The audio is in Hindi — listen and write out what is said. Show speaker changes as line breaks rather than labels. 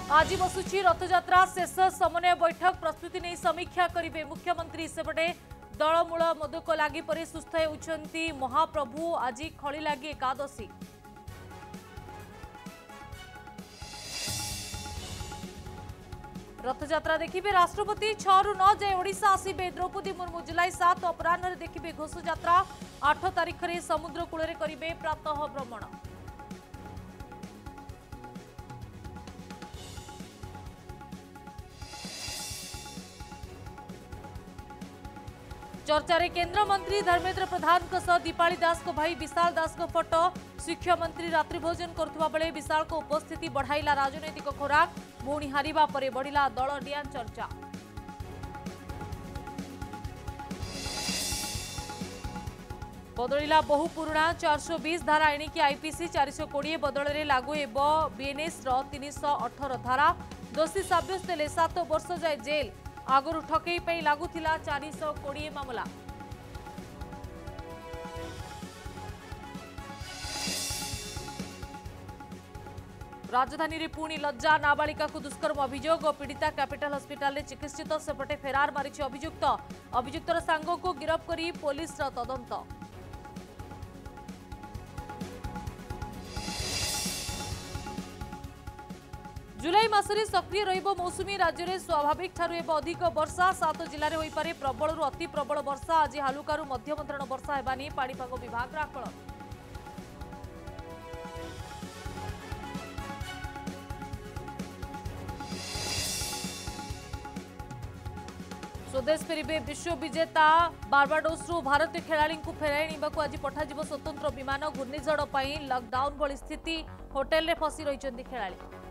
आज बसुची रथयात्रा शेष समन्वय बैठक प्रस्तुति नहीं समीक्षा करेंगे मुख्यमंत्री। सेपटे दलमूल मोदक लगी पर सुस्थ होती महाप्रभु। आज खड़ी लगी एकादशी। रथयात्रा देखिए राष्ट्रपति 6 रु 9 जाए ओडिशा आसिबे। द्रौपदी मुर्मू जुलाई 7 अपराह देखिए घोषयात्रा। 8 तारिख में समुद्र कूल करेंगे प्रातः भ्रमण। चर्चारे केंद्र मंत्री धर्मेंद्र प्रधान सह दीपाली दास को भाई विशाल दास को फोटो। शिक्षा मंत्री रात्रि भोजन करुवा बेले विशाल को उपस्थिति बढ़ाइला राजनैतिक खोराक। भौणी हारिबा परे बढ़िला दल डियां चर्चा। बदलिला बहु पुराणा 420 धारा एणिकी आईपीसी 420 बदल में लागू हेब बीएनएस 318 धारा। दोषी सब्यस्त हेले 7 वर्ष जाए जेल। आगुरी ठकई पर लागुला 420 मामला। राजधानी रे पुणी लज्जा। नाबालिका को दुष्कर्म अभियोग। पीड़िता कैपिटल हॉस्पिटल चिकित्सित सेपटे फेरार मारी अभियुक्त। अभियुक्तर सांग को गिरफ्त करी पुलिस तदंत। जुलाई मासरे सक्रिय रहिबो मौसुमी। राज्य में स्वाभाविक ठारू अधिक वर्षा। 7 जिले में होइपारे प्रबल अति प्रबल वर्षा। आज हालुकारु मध्यम धरण वर्षा हेबानी पाणीपाग विभाग आकलन। स्वदेश फेरिबे विश्व विजेता। बारबाडोस भारतीय खेलाड़ी को फेराई आज पठाଯିବ स्वतंत्र विमान। घूर्णिझड़ पर लॉकडाउन भली स्थिति। होटेल रे फसी रहिଛନ୍ତି खेलाड़ी।